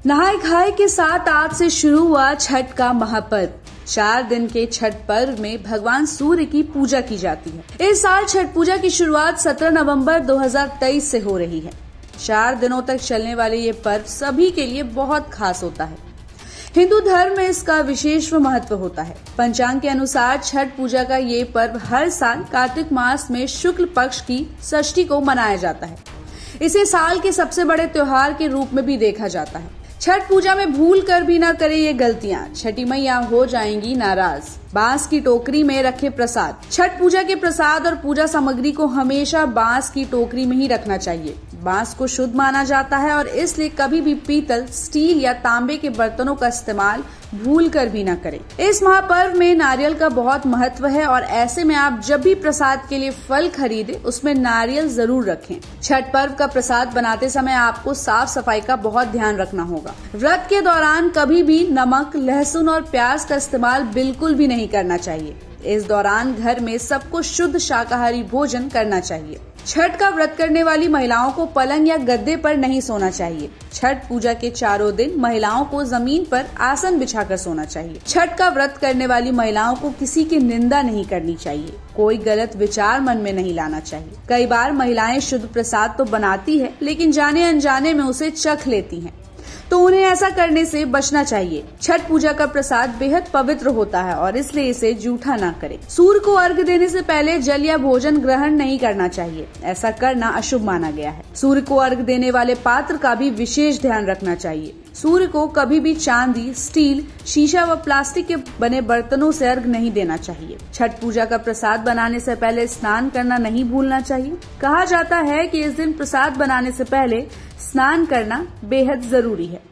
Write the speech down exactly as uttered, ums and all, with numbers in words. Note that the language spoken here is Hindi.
नहाय खाए के साथ आज से शुरू हुआ छठ का महापर्व। चार दिन के छठ पर्व में भगवान सूर्य की पूजा की जाती है। इस साल छठ पूजा की शुरुआत सत्रह नवंबर दो हज़ार तेईस से हो रही है। चार दिनों तक चलने वाले ये पर्व सभी के लिए बहुत खास होता है। हिंदू धर्म में इसका विशेष महत्व होता है। पंचांग के अनुसार छठ पूजा का ये पर्व हर साल कार्तिक मास में शुक्ल पक्ष की षष्ठी को मनाया जाता है। इसे साल के सबसे बड़े त्योहार के रूप में भी देखा जाता है। छठ पूजा में भूल कर भी न करे ये गलतियां, छठी मैया हो जाएंगी नाराज। बांस की टोकरी में रखे प्रसाद। छठ पूजा के प्रसाद और पूजा सामग्री को हमेशा बांस की टोकरी में ही रखना चाहिए। बांस को शुद्ध माना जाता है और इसलिए कभी भी पीतल, स्टील या तांबे के बर्तनों का इस्तेमाल भूल कर भी न करें। इस महापर्व में नारियल का बहुत महत्व है और ऐसे में आप जब भी प्रसाद के लिए फल खरीदे उसमें नारियल जरूर रखें। छठ पर्व का प्रसाद बनाते समय आपको साफ सफाई का बहुत ध्यान रखना होगा। व्रत के दौरान कभी भी नमक, लहसुन और प्याज का इस्तेमाल बिल्कुल भी नहीं करना चाहिए। इस दौरान घर में सबको शुद्ध शाकाहारी भोजन करना चाहिए। छठ का व्रत करने वाली महिलाओं को पलंग या गद्दे पर नहीं सोना चाहिए। छठ पूजा के चारों दिन महिलाओं को जमीन पर आसन बिछाकर सोना चाहिए। छठ का व्रत करने वाली महिलाओं को किसी की निंदा नहीं करनी चाहिए। कोई गलत विचार मन में नहीं लाना चाहिए। कई बार महिलाएं शुद्ध प्रसाद तो बनाती है लेकिन जाने अनजाने में उसे चख लेती हैं, तो उन्हें ऐसा करने से बचना चाहिए। छठ पूजा का प्रसाद बेहद पवित्र होता है और इसलिए इसे जूठा ना करें। सूर्य को अर्घ्य देने से पहले जल या भोजन ग्रहण नहीं करना चाहिए। ऐसा करना अशुभ माना गया है। सूर्य को अर्घ्य देने वाले पात्र का भी विशेष ध्यान रखना चाहिए। सूर्य को कभी भी चांदी, स्टील, शीशा व प्लास्टिक के बने बर्तनों से अर्घ्य नहीं देना चाहिए। छठ पूजा का प्रसाद बनाने से पहले स्नान करना नहीं भूलना चाहिए। कहा जाता है कि इस दिन प्रसाद बनाने से पहले स्नान करना बेहद जरूरी है।